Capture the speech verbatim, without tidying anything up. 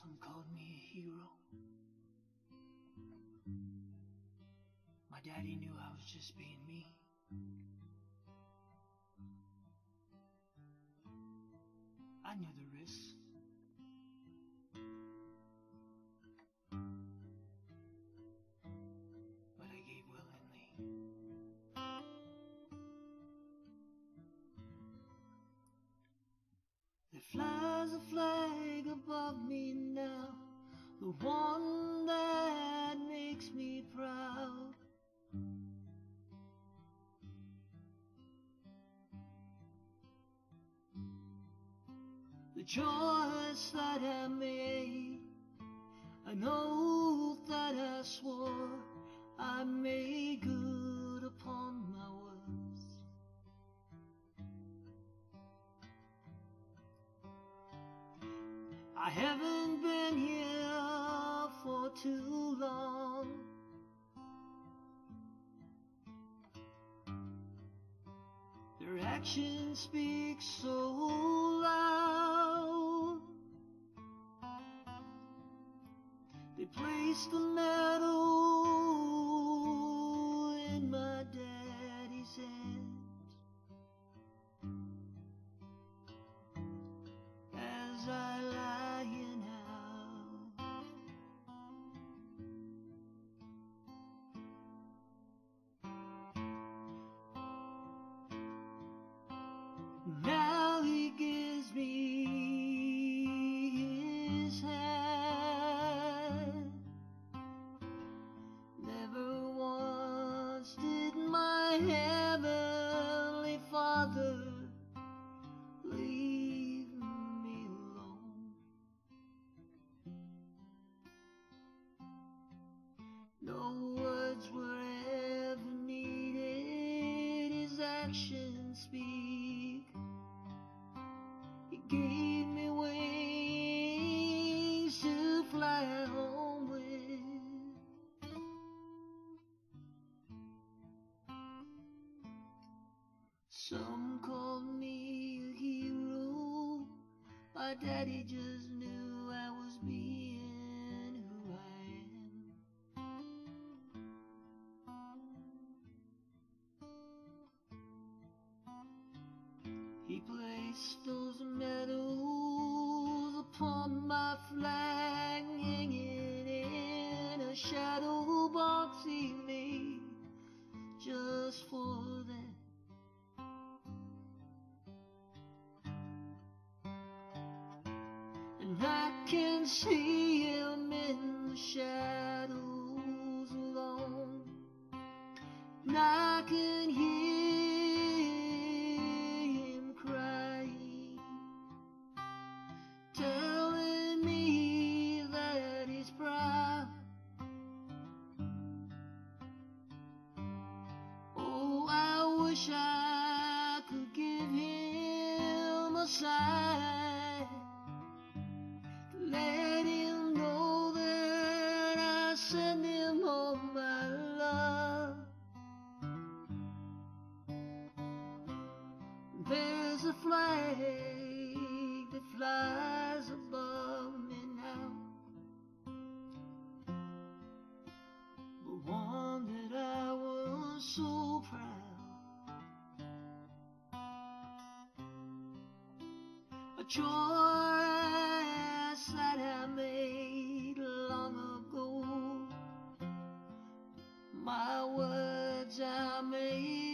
Some called me a hero. My daddy knew I was just being me. I knew the risks. But I gave willingly. There flies a flag above me now, the one that makes me proud. The choice that I made, an oath that I swore, I made good upon my words. I haven't been here for too long. Their actions speak so loud. They placed the medal in my daddy's hands as I lie in hell. Now he gives me his hand. Never once did my heavenly Father leave me alone. No words were ever needed, his actions speak. He gave me wings to fly home with. Some called me a hero, my daddy just knew I was being who I am. He placed those medals upon my flag, hanging in a shadow box he made just for them. And I can see him in the shadows alone, and I can hear him crying, telling me that he's proud. Oh, I wish I could give him a sign, let him know that I send him all my love. There's a flag that flies above me now, the one that I was so proud. A choice that I made long ago, my words I made